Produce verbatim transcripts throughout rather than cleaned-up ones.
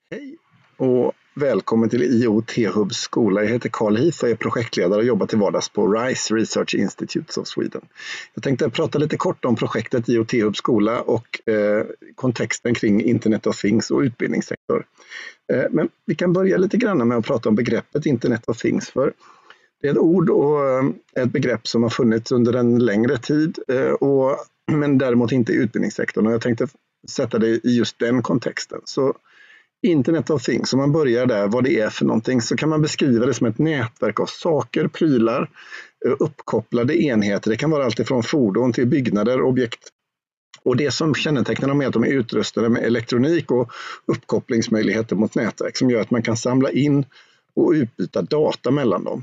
Hej och välkommen till I O T-hubs skola. Jag heter Carl Heath och är projektledare och jobbar till vardags på RISE Research Institutes of Sweden. Jag tänkte prata lite kort om projektet I O T-hubs skola och eh, kontexten kring Internet of Things och utbildningssektor. Eh, men vi kan börja lite grann med att prata om begreppet Internet of Things, för det är ett ord och ett begrepp som har funnits under en längre tid, eh, och, men däremot inte i utbildningssektorn. Och jag tänkte sätta det i just den kontexten. Så Internet of Things, om man börjar där, vad det är för någonting, så kan man beskriva det som ett nätverk av saker, prylar, uppkopplade enheter. Det kan vara allt ifrån fordon till byggnader, objekt. Och det som kännetecknar dem är att de är utrustade med elektronik och uppkopplingsmöjligheter mot nätverk som gör att man kan samla in och utbyta data mellan dem.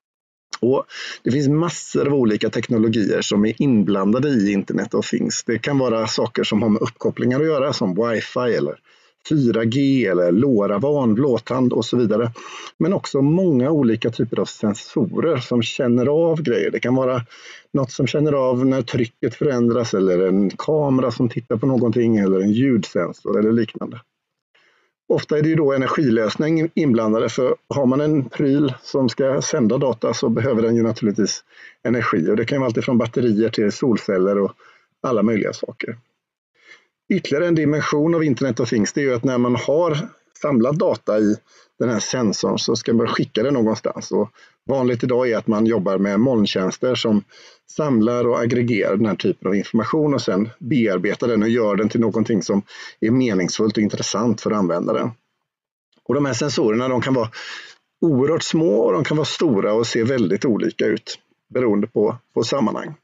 Och det finns massor av olika teknologier som är inblandade i Internet of Things. Det kan vara saker som har med uppkopplingar att göra, som wifi eller fyra G eller LoRaWAN, blåtand och så vidare. Men också många olika typer av sensorer som känner av grejer. Det kan vara något som känner av när trycket förändras, eller en kamera som tittar på någonting, eller en ljudsensor eller liknande. Ofta är det ju då energilösning inblandade, för har man en pryl som ska sända data så behöver den ju naturligtvis energi. Och det kan vara allt från batterier till solceller och alla möjliga saker. Ytterligare en dimension av Internet of Things, det är ju att när man har samlat data i den här sensorn så ska man skicka det någonstans. Och vanligt idag är att man jobbar med molntjänster som samlar och aggregerar den här typen av information och sen bearbetar den och gör den till någonting som är meningsfullt och intressant för användaren. Och de här sensorerna, de kan vara oerhört små och de kan vara stora och se väldigt olika ut beroende på, på sammanhang.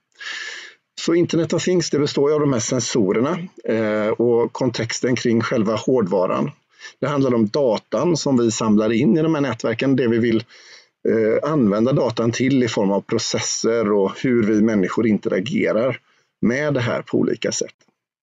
Så Internet of Things, det består av de här sensorerna eh, och kontexten kring själva hårdvaran. Det handlar om datan som vi samlar in i de här nätverken, det vi vill eh, använda datan till i form av processer och hur vi människor interagerar med det här på olika sätt.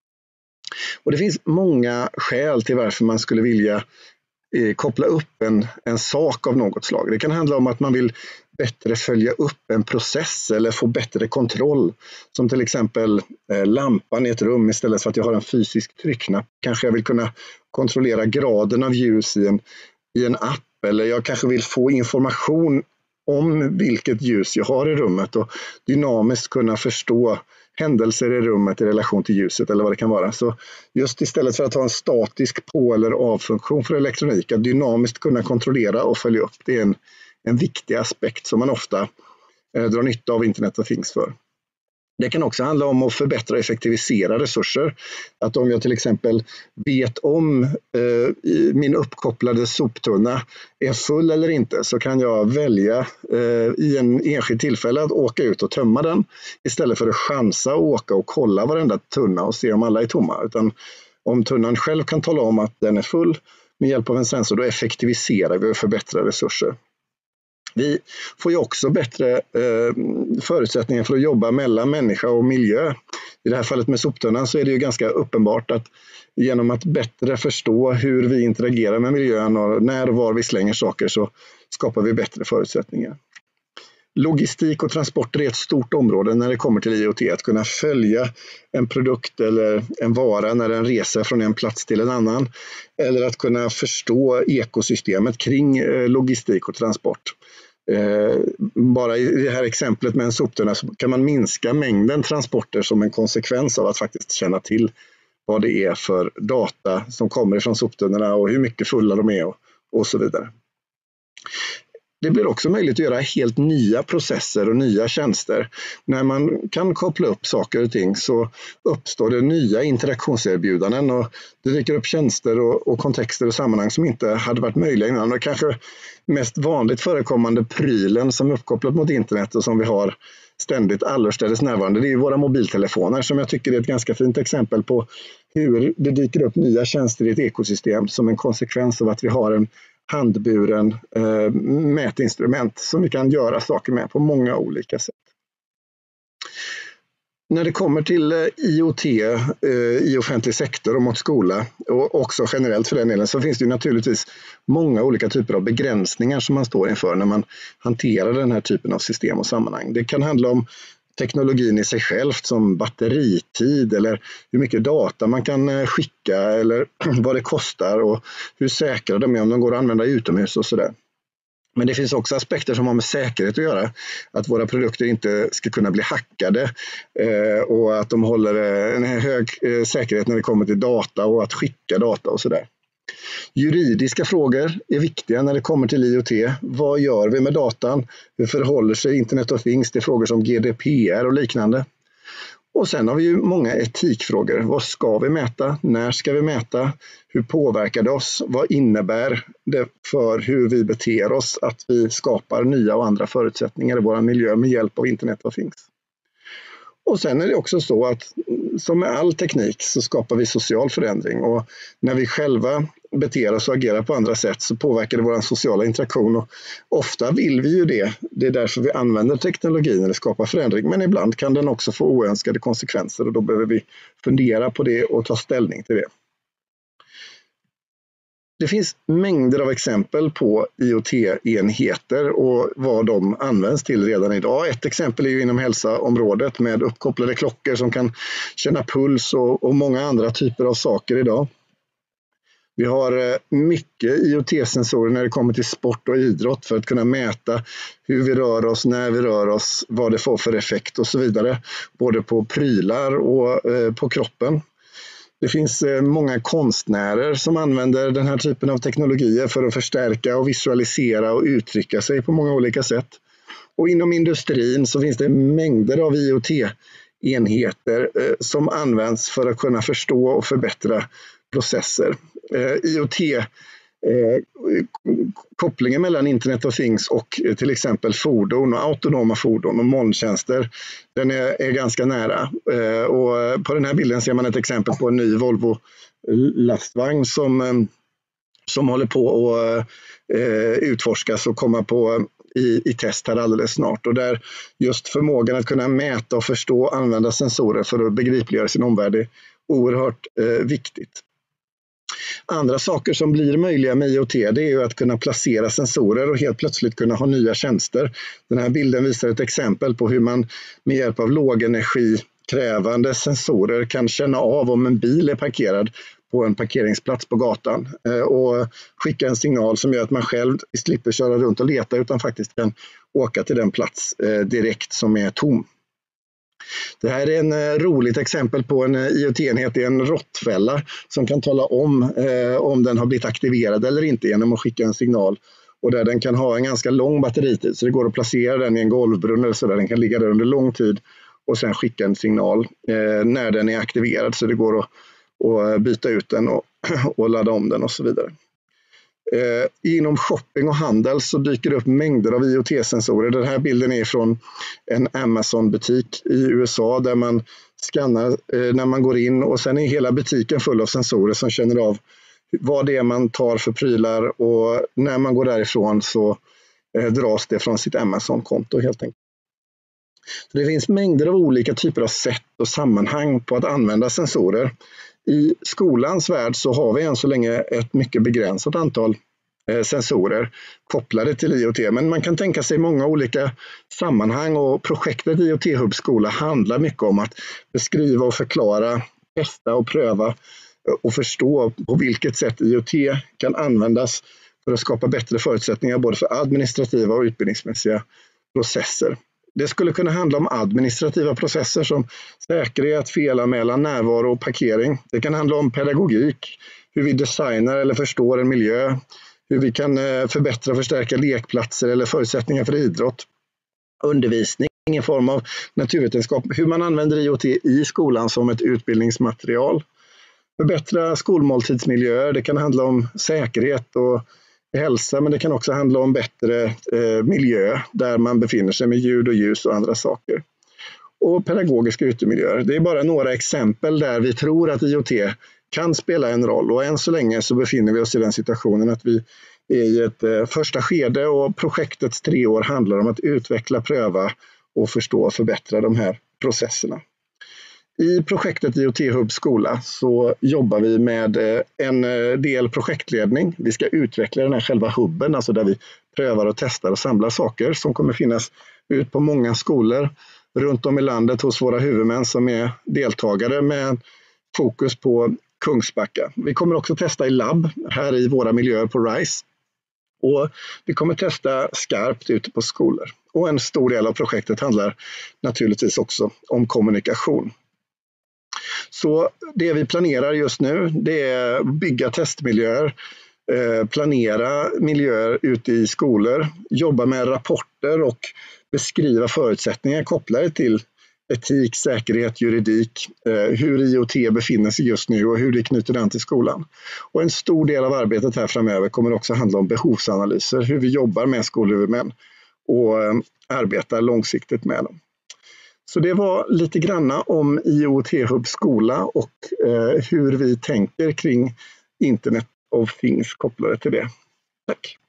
Och det finns många skäl till varför man skulle vilja eh, koppla upp en, en sak av något slag. Det kan handla om att man vill bättre följa upp en process eller få bättre kontroll. Som till exempel eh, lampan i ett rum istället för att jag har en fysisk tryckknapp. Kanske jag vill kunna kontrollera graden av ljus i en, i en app. Eller jag kanske vill få information om vilket ljus jag har i rummet och dynamiskt kunna förstå händelser i rummet i relation till ljuset eller vad det kan vara. Så just istället för att ha en statisk på- eller avfunktion för elektronik, att dynamiskt kunna kontrollera och följa upp, det är en En viktig aspekt som man ofta eh, drar nytta av Internet of Things för. Det kan också handla om att förbättra och effektivisera resurser. Att om jag till exempel vet om eh, min uppkopplade soptunna är full eller inte, så kan jag välja eh, i en enskild tillfälle att åka ut och tömma den istället för att chansa och åka och kolla varenda tunna och se om alla är tomma. Utan om tunnan själv kan tala om att den är full med hjälp av en sensor, då effektiviserar vi och förbättrar resurser. Vi får ju också bättre eh, förutsättningar för att jobba mellan människa och miljö. I det här fallet med soptunnan så är det ju ganska uppenbart att genom att bättre förstå hur vi interagerar med miljön och när och var vi slänger saker, så skapar vi bättre förutsättningar. Logistik och transporter är ett stort område när det kommer till I O T. Att kunna följa en produkt eller en vara när den reser från en plats till en annan. Eller att kunna förstå ekosystemet kring logistik och transport. Bara i det här exemplet med en soptunna så kan man minska mängden transporter som en konsekvens av att faktiskt känna till vad det är för data som kommer från soptunnorna och hur mycket fulla de är och, och så vidare. Det blir också möjligt att göra helt nya processer och nya tjänster. När man kan koppla upp saker och ting så uppstår det nya interaktionserbjudanden och det dyker upp tjänster och, och kontexter och sammanhang som inte hade varit möjliga innan. Och kanske mest vanligt förekommande prylen som är uppkopplat mot internet och som vi har ständigt allestädes närvarande, det är våra mobiltelefoner, som jag tycker är ett ganska fint exempel på hur det dyker upp nya tjänster i ett ekosystem som en konsekvens av att vi har en handburen eh, mätinstrument som vi kan göra saker med på många olika sätt. När det kommer till eh, I O T eh, i offentlig sektor och mot skola, och också generellt för den delen, så finns det ju naturligtvis många olika typer av begränsningar som man står inför när man hanterar den här typen av system och sammanhang. Det kan handla om teknologin i sig själv som batteritid eller hur mycket data man kan skicka eller vad det kostar och hur säkra de är om de går att använda utomhus och sådär. Men det finns också aspekter som har med säkerhet att göra. Att våra produkter inte ska kunna bli hackade eh, och att de håller en hög eh, säkerhet när det kommer till data och att skicka data och sådär. Juridiska frågor är viktiga när det kommer till I O T. Vad gör vi med datan? Hur förhåller sig Internet of Things till frågor som G D P R och liknande? Och sen har vi ju många etikfrågor. Vad ska vi mäta? När ska vi mäta? Hur påverkar det oss? Vad innebär det för hur vi beter oss att vi skapar nya och andra förutsättningar i vår miljö med hjälp av Internet of Things? Och sen är det också så att som med all teknik så skapar vi social förändring och när vi själva beter oss och agerar på andra sätt så påverkar det vår sociala interaktion och ofta vill vi ju det. Det är därför vi använder teknologin när det skapar förändring, men ibland kan den också få oönskade konsekvenser och då behöver vi fundera på det och ta ställning till det. Det finns mängder av exempel på I O T-enheter och vad de används till redan idag. Ett exempel är ju inom hälsoområdet med uppkopplade klockor som kan känna puls och, och många andra typer av saker idag. Vi har mycket I O T-sensorer när det kommer till sport och idrott för att kunna mäta hur vi rör oss, när vi rör oss, vad det får för effekt och så vidare. Både på prylar och eh, på kroppen. Det finns många konstnärer som använder den här typen av teknologier för att förstärka och visualisera och uttrycka sig på många olika sätt. Och inom industrin så finns det mängder av I O T-enheter som används för att kunna förstå och förbättra processer. I O T Eh, kopplingen mellan Internet of Things och eh, till exempel fordon och autonoma fordon och molntjänster, den är, är ganska nära. Eh, och på den här bilden ser man ett exempel på en ny Volvo lastvagn som, eh, som håller på att eh, utforskas och komma på i, i test här alldeles snart. Och där just förmågan att kunna mäta och förstå och använda sensorer för att begripliggöra sin omvärld är oerhört eh, viktigt. Andra saker som blir möjliga med I O T det är ju att kunna placera sensorer och helt plötsligt kunna ha nya tjänster. Den här bilden visar ett exempel på hur man med hjälp av lågenergikrävande sensorer kan känna av om en bil är parkerad på en parkeringsplats på gatan och skicka en signal som gör att man själv slipper köra runt och leta utan faktiskt kan åka till den plats direkt som är tom. Det här är en roligt exempel på en I O T-enhet, det är en råttfälla som kan tala om eh, om den har blivit aktiverad eller inte genom att skicka en signal. Och där den kan ha en ganska lång batteritid så det går att placera den i en golvbrunn eller så där den kan ligga där under lång tid och sen skicka en signal eh, när den är aktiverad så det går att, att byta ut den och, och ladda om den och så vidare. Eh, inom shopping och handel så dyker det upp mängder av I O T-sensorer. Den här bilden är från en Amazon-butik i U S A där man skannar eh, när man går in och sen är hela butiken full av sensorer som känner av vad det är man tar för prylar och när man går därifrån så eh, dras det från sitt Amazon-konto helt enkelt. Så det finns mängder av olika typer av sätt och sammanhang på att använda sensorer. I skolans värld så har vi än så länge ett mycket begränsat antal eh, sensorer kopplade till I O T. Men man kan tänka sig många olika sammanhang och projektet I O T-hubskola handlar mycket om att beskriva och förklara, testa och pröva och förstå på vilket sätt I O T kan användas för att skapa bättre förutsättningar både för administrativa och utbildningsmässiga processer. Det skulle kunna handla om administrativa processer som säkerhet, felanmälan, närvaro och parkering. Det kan handla om pedagogik, hur vi designar eller förstår en miljö, hur vi kan förbättra och förstärka lekplatser eller förutsättningar för idrott, undervisning i form av naturvetenskap, hur man använder I O T i skolan som ett utbildningsmaterial, förbättra skolmåltidsmiljöer. Det kan handla om säkerhet och hälsa, men det kan också handla om bättre eh, miljö där man befinner sig med ljud och ljus och andra saker. Och pedagogiska utemiljöer. Det är bara några exempel där vi tror att I O T kan spela en roll och än så länge så befinner vi oss i den situationen att vi är i ett eh, första skede och projektets tre år handlar om att utveckla, pröva och förstå och förbättra de här processerna. I projektet I O T-hub skola så jobbar vi med en del projektledning. Vi ska utveckla den här själva hubben, alltså där vi prövar och testar och samlar saker som kommer finnas ut på många skolor runt om i landet hos våra huvudmän som är deltagare med fokus på Kungsbacka. Vi kommer också testa i labb här i våra miljöer på RISE. Och vi kommer testa skarpt ute på skolor. Och en stor del av projektet handlar naturligtvis också om kommunikation. Så det vi planerar just nu, det är bygga testmiljöer, planera miljöer ute i skolor, jobba med rapporter och beskriva förutsättningar kopplade till etik, säkerhet, juridik, hur I O T befinner sig just nu och hur det knyter den till skolan. Och en stor del av arbetet här framöver kommer också handla om behovsanalyser, hur vi jobbar med skolhuvudmän och arbetar långsiktigt med dem. Så det var lite granna om I O T-hub skola och hur vi tänker kring Internet of Things kopplade till det. Tack!